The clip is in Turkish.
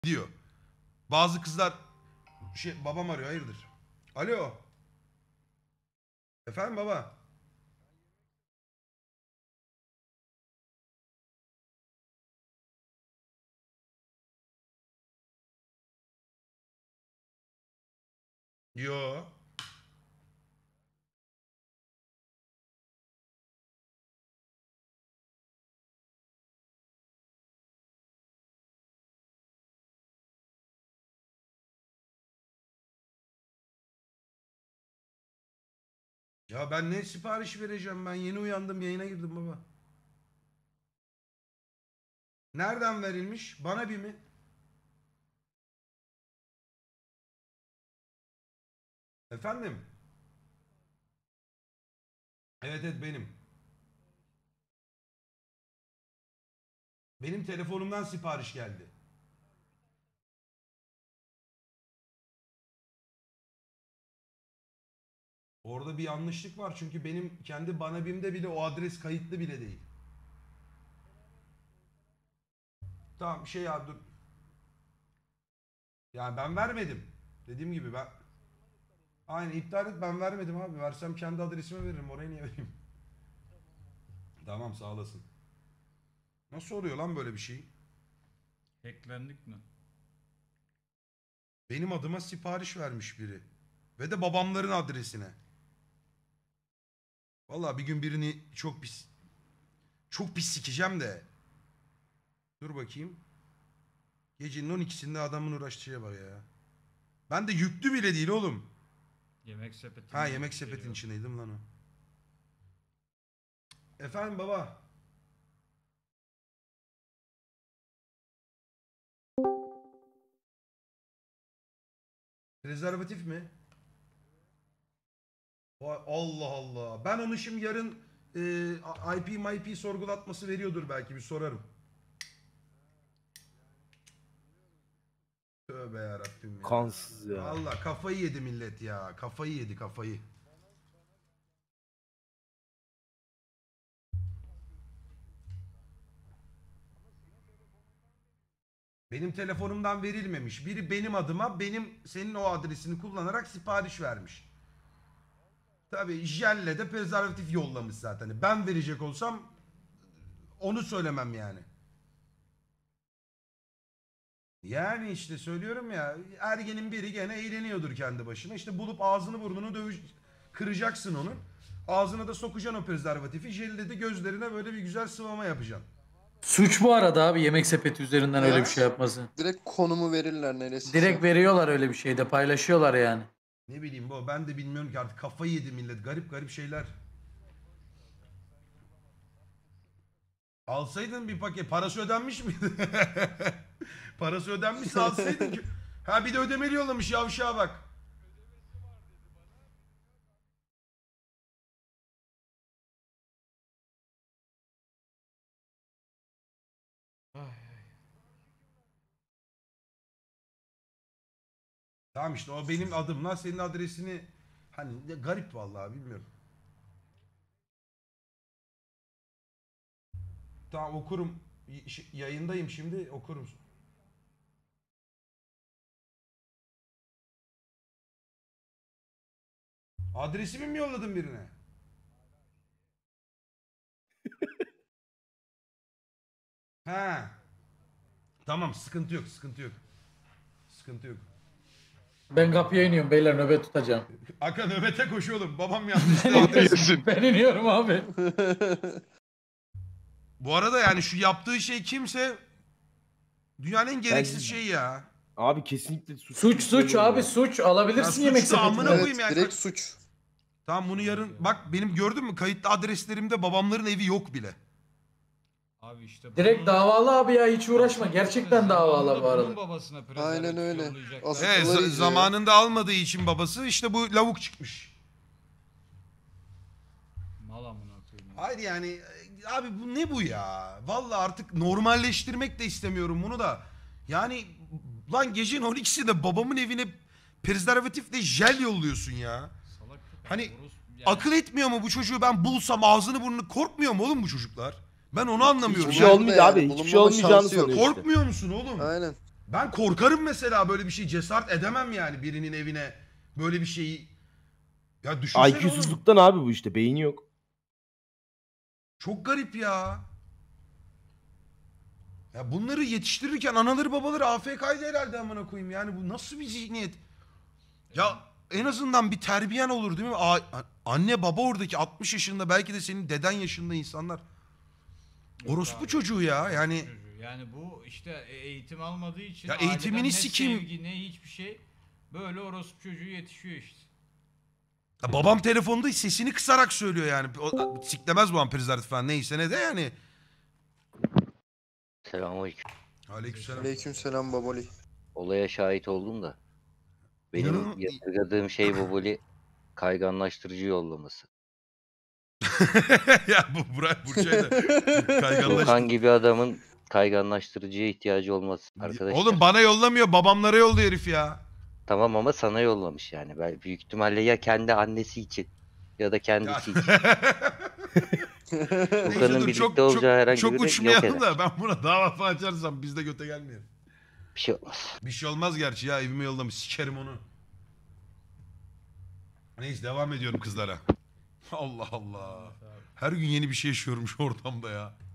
diyor. Bazı kızlar babam arıyor, hayırdır? Alo. Efendim baba. Yo. Ya ben ne sipariş vereceğim, ben yeni uyandım, yayına girdim baba. Nereden verilmiş? Bana bir mi? Efendim? Evet evet benim. Benim telefonumdan sipariş geldi. Orada bir yanlışlık var çünkü benim kendi bana bimde bile o adres kayıtlı bile değil. Tamam şey ya dur. Yani ben vermedim. Dediğim gibi ben... Aynen iptal et, ben vermedim abi. Versem kendi adresime veririm. Oraya niye vereyim? Tamam sağ olasın. Nasıl oluyor lan böyle bir şey? Hacklendik mi? Benim adıma sipariş vermiş biri. Ve de babamların adresine. Vallahi bir gün birini çok pis sikeceğim de. Dur bakayım. Gecenin 12'sinde adamın uğraştığı bak ya. Ben de yüklü bile değil oğlum. Yemek sepeti. Ha yemek sepetin içindeydim lan o. Efendim baba. Rezervatif mi? Vay Allah Allah. Ben onu şimdi yarın IP sorgulatması veriyordur belki, bir sorarım. Tövbe yarabbim ya. Kansız ya. Valla kafayı yedi millet ya. Kafayı yedi kafayı. Benim telefonumdan verilmemiş. Biri benim adıma senin o adresini kullanarak sipariş vermiş. Tabii jelle de prezervatif yollamış zaten. Ben verecek olsam onu söylemem yani. Yani işte söylüyorum ya, ergenin biri gene eğleniyordur kendi başına. İşte bulup ağzını burnunu kıracaksın onun. Ağzına da sokacaksın o prezervatifi. Jelle de gözlerine böyle bir güzel sıvama yapacaksın. Suç bu arada abi, yemek sepeti üzerinden öyle bir şey yapması. Direkt konumu verirler neresi. Direkt veriyorlar, öyle bir şeyde paylaşıyorlar yani. Ne bileyim bu, ben de bilmiyorum ki artık, kafayı yedi millet, garip garip şeyler. Alsaydın bir paket, parası ödenmiş miydi? Parası ödenmişse alsaydın ki. Ha bir de ödemeli yollamış yavşağa bak. Tamam işte o benim adımla senin adresini, hani garip vallahi bilmiyorum. Tamam okurum. Yayındayım şimdi, okurum. Adresimi mi yolladın birine? Ha. Tamam sıkıntı yok, sıkıntı yok. Sıkıntı yok. Ben kapıya iniyorum beyler, nöbet tutacağım. Aka nöbete koş oğlum. Babam yanlışlıkla adresi. Ben iniyorum abi. Bu arada yani şu yaptığı şey kimse dünyanın en gereksiz şeyi ya. Abi kesinlikle Suç abi, suç alabilirsin Ya yemek suç da amına sepetinden. koyayım yani. Direkt suç. Tamam bunu yarın bak, benim gördün mü kayıtlı adreslerimde babamların evi yok bile. Abi işte Direkt davalı abi ya, hiç uğraşma. Gerçekten davalı bu arada. Bunun babasına Aynen öyle. yollayacaklar. Asıl- Evet Sıkıntı var zamanında almadığı için babası işte bu lavuk çıkmış. Mal amına koyayım. Hayır yani abi bu ne bu ya? Vallahi artık normalleştirmek de istemiyorum bunu da. Yani lan gecenin 12'sinde babamın evine prezervatifle jel yolluyorsun ya. Salak. Hani Yani akıl etmiyor mu bu çocuğu, ben bulsam ağzını burnunu, korkmuyor mu oğlum bu çocuklar? Ben onu anlamıyorum. Hiçbir şey Yani olmayacak abi. Hiçbir şey Bulunmama olmayacağını şansı yok. sanıyor işte. korkmuyor musun oğlum? Aynen. Ben korkarım mesela, böyle bir şey cesaret edemem yani, birinin evine böyle bir şeyi. Ya düşünsene oğlum. IQ'suzluktan abi bu işte. Beyni yok. Çok garip ya. Ya bunları yetiştirirken anaları babaları AFK'ydı herhalde, amına koyayım. Yani bu nasıl bir zihniyet? Ya en azından bir terbiyen olur değil mi? Anne baba oradaki 60 yaşında, belki de senin deden yaşında insanlar. Yok Orospu abi, çocuğu ya. orospu Yani çocuğu. Yani bu işte eğitim almadığı için Ya aileden eğitimini ne sikeyim. sevgi ne hiçbir şey, böyle orospu çocuğu yetişiyor işte. ya babam telefonda sesini kısarak söylüyor yani. Siklemez bu an prezervatif falan, neyse ne de yani. Selamünaleyküm. Aleykümselam. Aleykümselam baboli. Olaya şahit oldum da. Benim İnanın- yadırgadığım şey baboli kayganlaştırıcı yollaması. Ya bu Burçay da kayganlaştı. Gökhan gibi adamın kayganlaştırıcıya ihtiyacı olması arkadaşlar. Oğlum bana yollamıyor, babamlara yolluyor herif ya. Tamam ama sana yollamış yani. Ben büyük ihtimalle ya kendi annesi için ya da kendisi için. Neyse Gökhan'ın dur, birlikte olacağı herhangi çok biri yok uçmayalım eder. da ben buna dava falan açarsam biz de göte gelmeyelim. Bir şey olmaz. Bir şey olmaz gerçi ya, evime yollamış, sikerim onu. Neyse devam ediyorum kızlara. Allah Allah. Her gün yeni bir şey yaşıyorum şu ortamda ya.